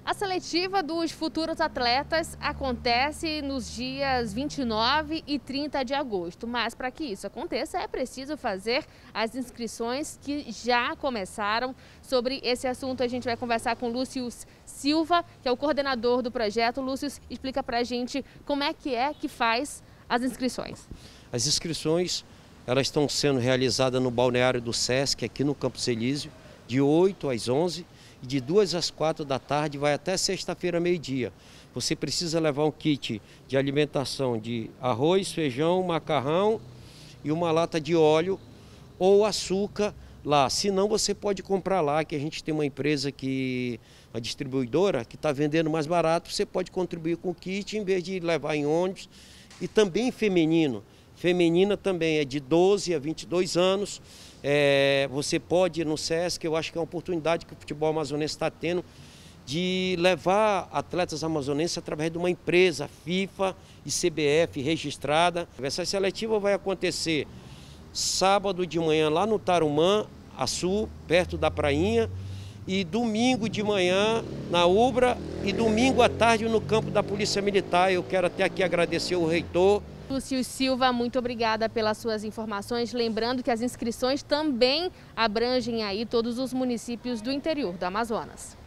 A seletiva dos futuros atletas acontece nos dias 29 e 30 de agosto, mas para que isso aconteça é preciso fazer as inscrições que já começaram. Sobre esse assunto a gente vai conversar com Lúcio Silva, que é o coordenador do projeto. Lúcio, explica para a gente como é que faz as inscrições. As inscrições elas estão sendo realizadas no balneário do Sesc, aqui no Campos Elísio, de 8 às 11 e de 2 às 4 da tarde, vai até sexta-feira, meio-dia. Você precisa levar um kit de alimentação de arroz, feijão, macarrão e uma lata de óleo ou açúcar lá. Se não, você pode comprar lá, que a gente tem uma empresa uma distribuidora, que está vendendo mais barato. Você pode contribuir com o kit em vez de levar em ônibus. E também feminino. Feminina também é de 12 a 22 anos. Você pode ir no Sesc, eu acho que é uma oportunidade que o futebol amazonense está tendo de levar atletas amazonenses através de uma empresa FIFA e CBF registrada. Essa seletiva vai acontecer sábado de manhã lá no Tarumã, Açu, perto da prainha, e domingo de manhã na Ubra e domingo à tarde no campo da Polícia Militar. Eu quero até aqui agradecer o reitor. Lúcio Silva, muito obrigada pelas suas informações. Lembrando que as inscrições também abrangem aí todos os municípios do interior do Amazonas.